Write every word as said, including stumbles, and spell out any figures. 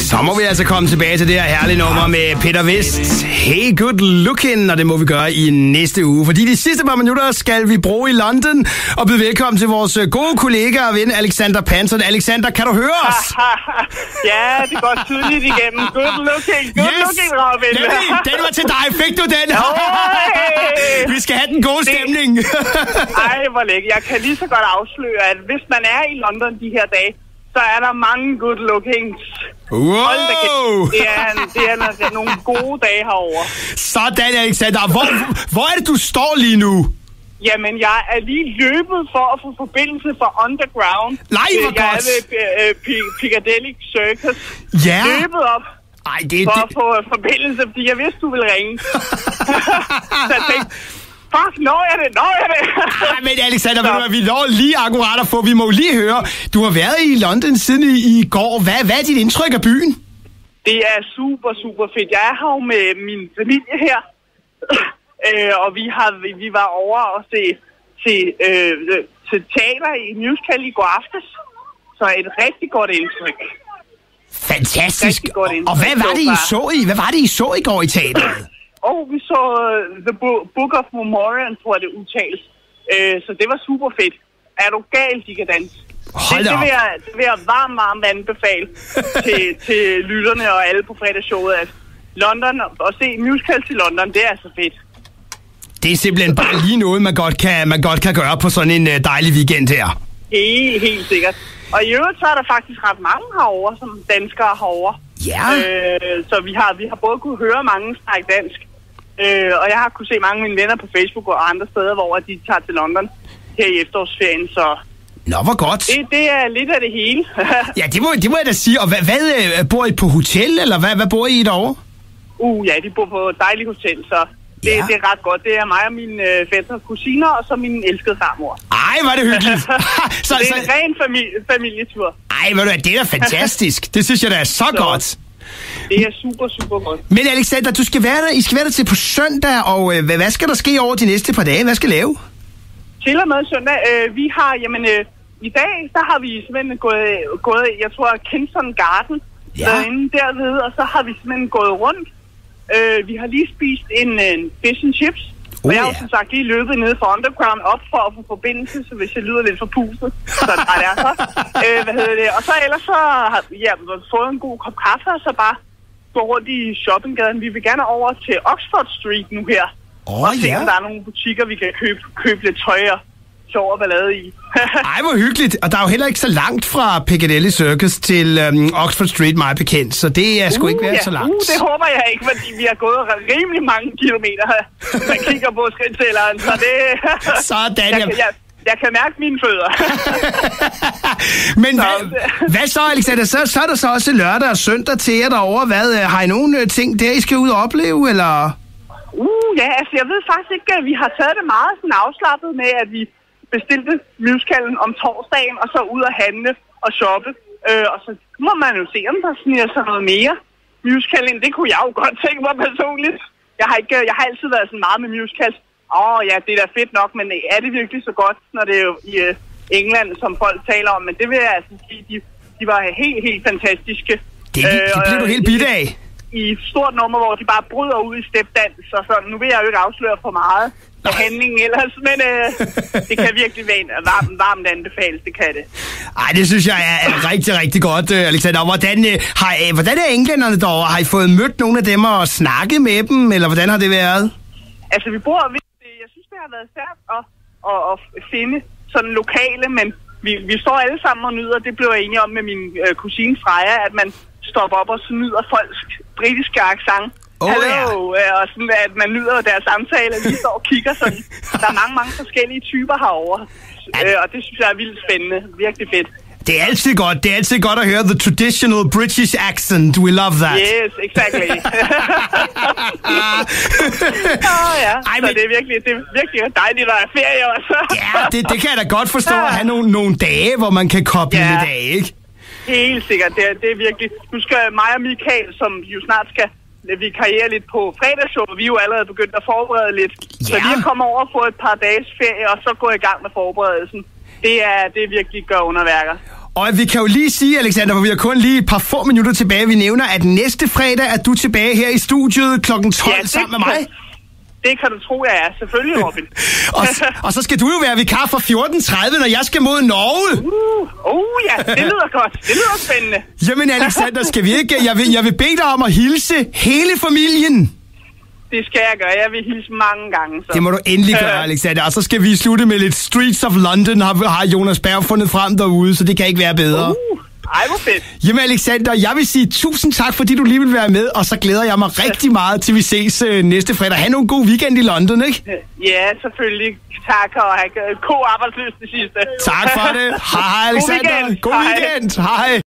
Så må vi altså komme tilbage til det her herlige nummer med Peter Vest. Hey Good Looking, og det må vi gøre i næste uge. Fordi de sidste par minutter skal vi bruge i London og byde velkommen til vores gode kollega og ven Alexander Panton. Alexander, kan du høre os? Ja, det går tydeligt igennem. Good looking, good yes. looking, Robin. Nemlig, den var til dig. Fik du den? Vi skal have den gode stemning. Ej, hvor lækkert. Jeg kan lige så godt afsløre, at hvis man er i London de her dage, så er der mange good lookings. Wow! Det er, det, er, det er nogle gode dage herovre. Sådan, Alexander. Hvor, hvor er det, du står lige nu? Jamen, jeg er lige løbet for at få forbindelse for Underground. Nej, hvor jeg godt! Jeg er ved uh, Piccadilly Circus. Ja. Løbet op Ej, det, for det... at få forbindelse, fordi jeg vidste, du ville ringe. Så jeg tænkte, fuck, når jeg det, når jeg det. Ej, men Alexander, ved du hvad, vi når lige akkurat at få, vi må lige høre. Du har været i London siden i, i går. Hvad, hvad er dit indtryk af byen? Det er super, super fedt. Jeg er her jo med min familie her. Øh, og vi har vi var over og se, se øh, til teater i musical i går aftes. Så et rigtig godt indtryk. Fantastisk. Godt indtryk. Og hvad var det, I så i? Hvad var det, I så i går i teateret? Og oh, vi så uh, The Book of Mormon, tror jeg det udtales. Øh, så det var super fedt. Er du gal, de kan danse? Hold det, det, det, vil jeg, det vil jeg varmt, varmt anbefale til, til lytterne og alle på fredagsshowet, at London, at se musical til London, det er så fedt. Det er simpelthen bare lige noget, man godt kan, man godt kan gøre på sådan en uh, dejlig weekend her. Helt, helt sikkert. Og i øvrigt så er der faktisk ret mange herovre, som danskere herovre. Ja. Øh, så vi har, vi har både kunne høre mange snakke dansk, øh, og jeg har kunne se mange af mine venner på Facebook og andre steder, hvor de tager til London her i efterårsferien, så... Nå, hvor godt. Det, det er lidt af det hele. Ja, det må, det må jeg da sige. Og hvad, hvad bor I på hotel, eller hvad, hvad bor I derovre? Uh, ja, de bor på et dejligt hotel, så... Det, ja. det er ret godt. Det er mig og mine øh, fætter og kusiner, og så min elskede farmor. Ej, hvor er det hyggeligt. så, det er en så... ren familie, familietur. Ej, ved du hvad, det er da fantastisk. Det synes jeg da er så, så godt. Det er super, super godt. Men Alexander, du skal være der, I skal være der til på søndag, og øh, hvad skal der ske over de næste par dage? Hvad skal I lave? Til og med søndag. Øh, vi har, jamen, øh, i dag, så har vi simpelthen gået, gået jeg tror, Kensington Garden, ja. derinde derved, og så har vi simpelthen gået rundt. Uh, vi har lige spist en, en fish and chips, uh, og jeg har ja. som sagt lige løbet ned for Underground op for at få forbindelse, så hvis jeg lyder lidt for pustet, så er det så. Uh, hvad hedder det? Og så ellers så har ja, vi fået en god kop kaffe, og så bare gå rundt i shoppinggaden. Vi vil gerne over til Oxford Street nu her, oh, og se, ja. om der er nogle butikker, vi kan købe, købe lidt tøj og sjov og ballade i. Ej, hvor hyggeligt. Og der er jo heller ikke så langt fra Piccadilly Circus til øhm, Oxford Street, meget bekendt. Så det er sgu uh, ikke været ja. så langt. Uh, det håber jeg ikke, fordi vi har gået rimelig mange kilometer her. Man kigger på skridttælleren, så det... Sådan, jeg, jeg, jeg kan mærke mine fødder. Men så, hvad, hvad så, Alexander? Så, så er der så også lørdag og søndag til jer derovre. Hvad, har I nogle ting der, I skal ud og opleve, eller... Uh, ja, altså jeg ved faktisk ikke, at vi har taget det meget sådan afslappet med, at vi bestilte musicalen om torsdagen, og så ud og handle og shoppe. Øh, og så må man jo se, om der sniger sig noget mere musical ind. Det kunne jeg jo godt tænke mig personligt. Jeg har, ikke, jeg har altid været sådan meget med musicals. Åh oh, ja, det er da fedt nok, men er det virkelig så godt, når det er jo i uh, England, som folk taler om? Men det vil jeg altså sige, de, de var helt, helt fantastiske. Det, det, det bliver du helt bidt af. I et stort nummer, hvor de bare bryder ud i stepdans, og sådan. Nu vil jeg jo ikke afsløre for meget af handlingen ellers, men øh, det kan virkelig være en varmt, varmt anbefales, det kan det. Ej, det synes jeg er, er rigtig, rigtig godt, Alexander. Hvordan, øh, har, øh, hvordan er englænderne derovre? Har I fået mødt nogle af dem og snakket med dem, eller hvordan har det været? Altså, vi bor ved, jeg synes, det har været svært at, at, at finde sådan lokale, men vi, vi står alle sammen og nyder, det blev jeg enig om med min øh, kusine Freja, at man stopper op og så nyder folks britiske accent. Oh, Hallo, ja. Og sådan, at man nyder deres samtale, og vi står og kigger sådan. Der er mange, mange forskellige typer herovre, ja. øh, og det synes jeg er vildt spændende. Virkelig fedt. Det er altid godt. Det er altid godt at høre the traditional British accent. We love that. Yes, exactly. oh, ja. Ej, men... Så det er virkelig, det er virkelig dejligt, at der er ferie også. Ja, det, det kan jeg da godt forstå, at have nogle, nogle dage, hvor man kan koble ja. lidt af, ikke? Helt sikkert. Det er, det er virkelig... Nu skal mig og Michael, som jo snart skal vikariere lidt på fredagsshow, vi er jo allerede begyndt at forberede lidt. Ja. Så vi er kommet over og få et par dages ferie, og så gå i gang med forberedelsen. Det er, det er virkelig gør underværker. Og vi kan jo lige sige, Alexander, for vi har kun lige et par få minutter tilbage. Vi nævner, at næste fredag er du tilbage her i studiet klokken tolv ja, sammen med mig. Kan, det kan du tro, jeg er. Selvfølgelig, Robin. og, og så skal du jo være vikar fra fjorten tredive, når jeg skal mod Norge. Uh, uh ja, det lyder godt. Det lyder spændende. Jamen, Alexander, skal vi ikke... Jeg vil, jeg vil bede dig om at hilse hele familien. Det skal jeg gøre. Jeg vil hilse mange gange. Så. Det må du endelig gøre, Alexander. Og så skal vi slutte med lidt Streets of London, har, har Jonas Berg fundet frem derude, så det kan ikke være bedre. Uh, ej, hvor fedt. Jamen, Alexander, jeg vil sige tusind tak, fordi du lige vil være med, og så glæder jeg mig rigtig meget til, vi ses uh, næste fredag. Ha' en god weekend i London, ikke? Ja, selvfølgelig. Tak, og have god arbejdsløs det sidste. Tak for det. Hej, Alexander. God weekend. God weekend. Hej.